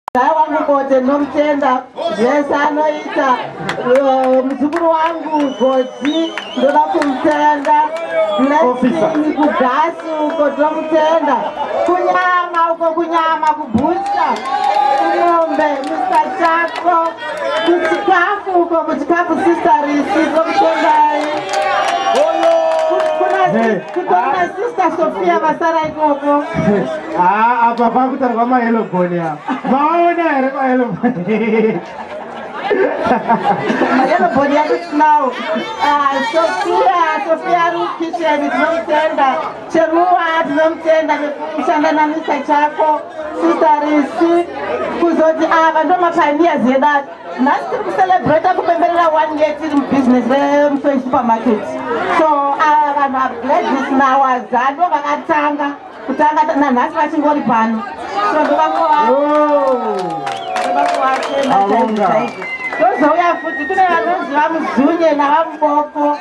wangu kote nomtenda zvese anoita muzukuru wangu Godzi ndoda kumutenda blessing kugasi uko ndomutenda kunyama uko kunyama kubhusta kumombe Mr. Chako kuchikafu uko kuchikafu Sister Risi ndomutendai kuna Sister Sophia vasara ikoko apa pakutarwa mahelo boni apa maona here mahelo boni mahelo boni yakutinao Sophia rukitchen tinomutenda cheruwa tinomutenda nekushanda naMr. Chako Sister Risi kuzoti ava ndo mapioneers edu nhasi tiri kucelebrata kupemberera 1 year tiri mubusiness reMsoi supermarket so vanhu vagladys nawaza ndo vakatanga kutanga nanhasi vachingori pano so ndovakuvatenda ndozouya futi kune vanonzi vamuzunye navamuboko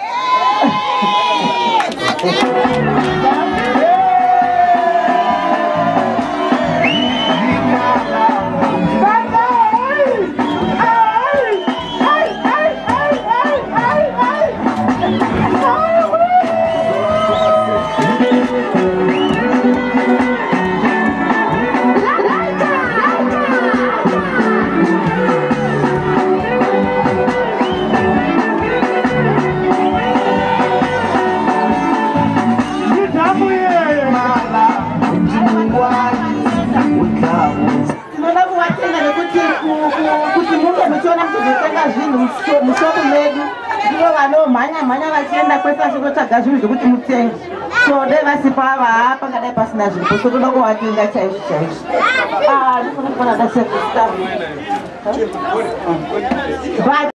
mushopu medu ndivo vanomhanya vachienda kwese vachinotsvaga zvinhu zvokuti mutenge so dai vasipa ava hapa ngadai pasina zvinhu so toda kuvatenga chaizvo chaizvo ndifuna kuona dasekusta